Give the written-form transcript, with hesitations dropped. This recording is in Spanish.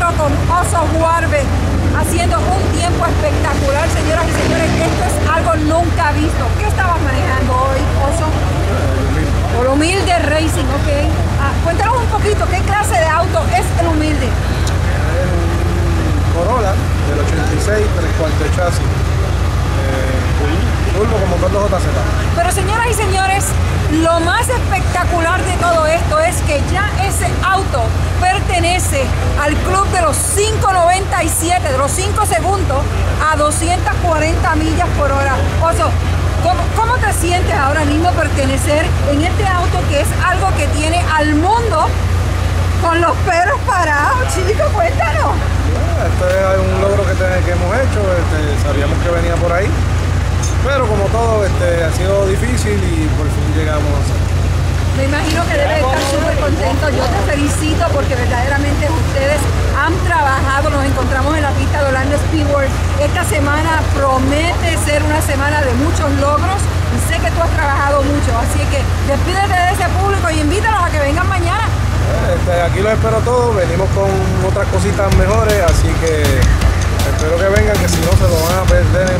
encuentro con Oso Juarbe haciendo un tiempo espectacular, señoras y señores. Esto es algo nunca visto. ¿Qué estabas manejando hoy, Oso? Por Humilde Racing, ok. Cuéntanos un poquito, ¿qué clase de auto es el Humilde? Corolla del 86, 3/4 de chasis, turbo con motor 2JZ. Pero señoras y señores, lo más espectacular de todo esto es que ya ese auto pertenece al club de los 5.97, de los 5 segundos a 240 millas por hora. Oso, ¿cómo te sientes ahora mismo pertenecer en este auto que es algo que tiene al mundo con los pelos parados? Chico, cuéntanos. Este es un logro que hemos hecho, sabíamos que venía por ahí, pero como todo ha sido difícil y por fin llegamos a hacer. Me imagino que debes estar súper contento. Yo te felicito porque verdaderamente ustedes han trabajado. Nos encontramos en la pista de Orlando Speedway. Esta semana promete ser una semana de muchos logros y sé que tú has trabajado mucho, así que despídete de ese público y invítalos a que vengan mañana. Aquí los espero todos, venimos con otras cositas mejores, así que espero que vengan, que si no se lo van a perder